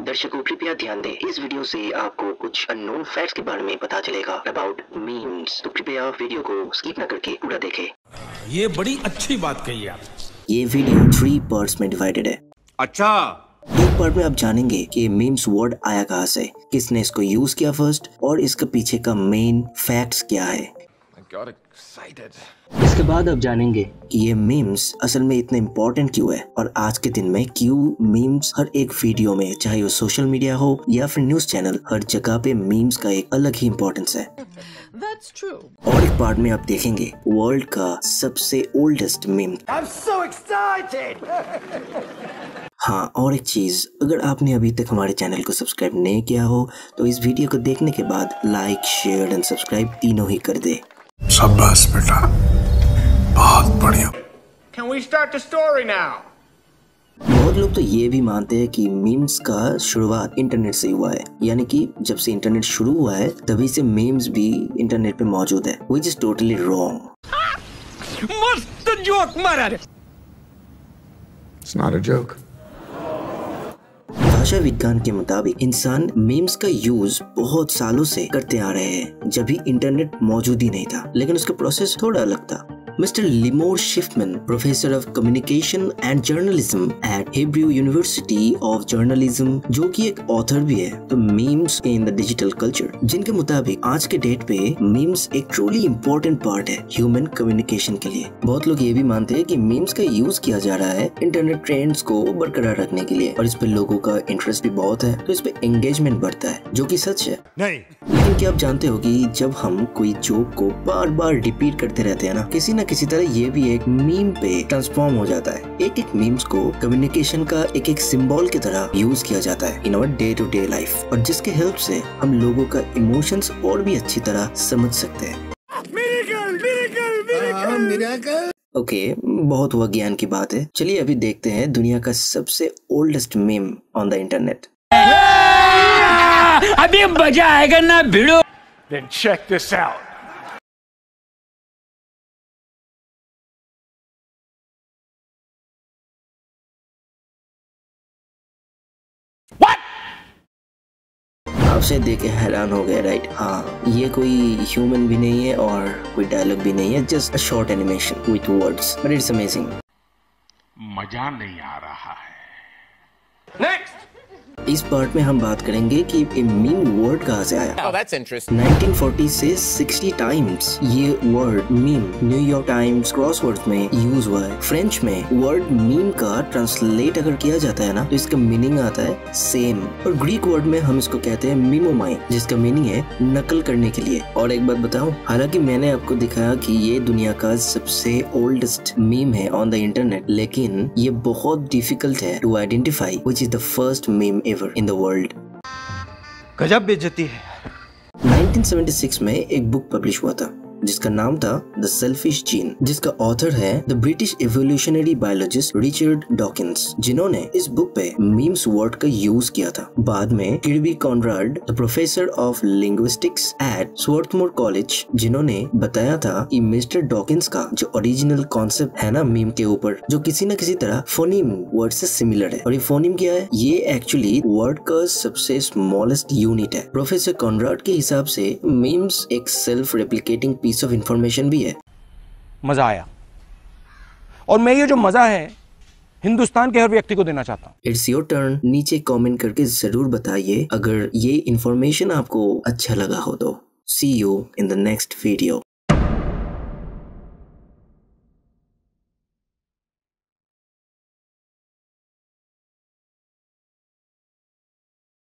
दर्शकों कृपया ध्यान दें, इस वीडियो से आपको कुछ अननोन फैक्ट्स के बारे में पता चलेगा अबाउट मीम्स। तो कृपया वीडियो को स्किप न करके पूरा देखें। ये बड़ी अच्छी बात कही आप। ये वीडियो 3 पार्ट्स में डिवाइडेड है। अच्छा, एक पार्ट में आप जानेंगे कि मीम्स वर्ड आया कहाँ से, किसने इसको यूज किया फर्स्ट, और इसके पीछे का मेन फैक्ट्स क्या है। इसके बाद आप जानेंगे कि ये मीम्स असल में इतने इम्पोर्टेंट क्यों है और आज के दिन में क्यों मीम्स हर एक वीडियो में, चाहे वो सोशल मीडिया हो या फिर न्यूज चैनल, हर जगह पे मीम्स का एक अलग ही इम्पोर्टेंस है। That's true. और एक पार्ट में आप देखेंगे वर्ल्ड का सबसे oldest meme. I'm so excited. हाँ, और एक चीज, अगर आपने अभी तक हमारे चैनल को सब्सक्राइब नहीं किया हो तो इस वीडियो को देखने के बाद लाइक, शेयर एंड सब्सक्राइब तीनों ही कर दे। शाबाश बेटा, बहुत बढ़िया। Can we start the story now? बहुत लोग तो ये भी मानते हैं कि मीम्स का शुरुआत इंटरनेट से हुआ है, यानी कि जब से इंटरनेट शुरू हुआ है तभी से मीम्स भी इंटरनेट पे मौजूद है, which is totally wrong। मस्त जोक मारा रे। It's not a joke. भाषा विज्ञान के मुताबिक इंसान मीम्स का यूज बहुत सालों से करते आ रहे हैं, जब भी इंटरनेट मौजूद ही नहीं था, लेकिन उसका प्रोसेस थोड़ा अलग था। Mister Limor Shifman, professor of communication and journalism at Hebrew University of journalism, जो कि एक ऑथर भी है, तो memes in the digital culture, जिनके मुताबिक आज के डेट पे मीम्स एक ट्रूली इम्पोर्टेंट पार्ट है ह्यूमन कम्युनिकेशन के लिए। बहुत लोग ये भी मानते हैं कि मीम्स का यूज किया जा रहा है इंटरनेट ट्रेंड्स को बरकरार रखने के लिए, और इस पे लोगों का इंटरेस्ट भी बहुत है, तो इस पे एंगेजमेंट बढ़ता है, जो कि सच है। नहीं, लेकिन क्या आप जानते हो कि जब हम कोई जोक को बार बार रिपीट करते रहते हैं ना, किसी तरह ये भी एक मीम पे ट्रांसफॉर्म हो जाता है। एक एक मीम्स को कम्युनिकेशन का एक एक सिंबल की तरह यूज किया जाता है in our day to day life, और जिसके हेल्प से हम लोगों का इमोशंस और भी अच्छी तरह समझ सकते हैं। ओके, बहुत हुआ ज्ञान की बात है। चलिए अभी देखते हैं दुनिया का सबसे oldest meme on the internet. अभी मजा आएगा ना भिड़ो। then check this out. आपसे देख के हैरान हो गए, राइट? हाँ, ये कोई ह्यूमन भी नहीं है और कोई डायलॉग भी नहीं है, just a short animation with words, but it's amazing. मजा नहीं आ रहा है। नेक्स्ट। इस पार्ट में हम बात करेंगे कि ये मीम वर्ड कहाँ से आया। Oh, that's interesting. 1940 से 60 टाइम्स ये word meme New York times crosswords में यूज हुआ है। फ्रेंच में वर्ड मीम का ट्रांसलेट अगर किया जाता है ना, तो इसका मीनिंग आता है सेम, और ग्रीक वर्ड में हम इसको कहते हैं मीमोमाई, जिसका मीनिंग है नकल करने के लिए। और एक बात बताऊं, हालांकि मैंने आपको दिखाया कि ये दुनिया का सबसे ओल्डेस्ट मीम है ऑन द इंटरनेट, लेकिन ये बहुत डिफिकल्ट है to identify which is the first meme ever in the world. गजब बेइज्जती है। 1976 में एक बुक पब्लिश हुआ था जिसका नाम था द सेल्फिश जीन, जिसका ऑथर है the British evolutionary biologist Richard Dawkins, जिन्होंने इस बुक पे मीम्स वर्ड का यूज किया था। बाद में Kirby Conrad, the professor of linguistics at Swarthmore College, जिन्होंने बताया था कि मिस्टर डॉकिंस का जो ओरिजिनल कॉन्सेप्ट है ना मीम के ऊपर, जो किसी न किसी तरह फोनीम वर्ड से सिमिलर है। और ये फोनीम क्या है? ये एक्चुअली वर्ड का सबसे स्मॉलेस्ट यूनिट है। प्रोफेसर कॉनराड के हिसाब से मीम्स एक self replicating piece of information भी है। मजा आया, और मैं ये जो मजा है हिंदुस्तान के हर व्यक्ति को देना चाहता हूँ। It's your turn. नीचे कमेंट करके जरूर बताइए अगर ये इंफॉर्मेशन आपको अच्छा लगा हो तो। See you in the next video.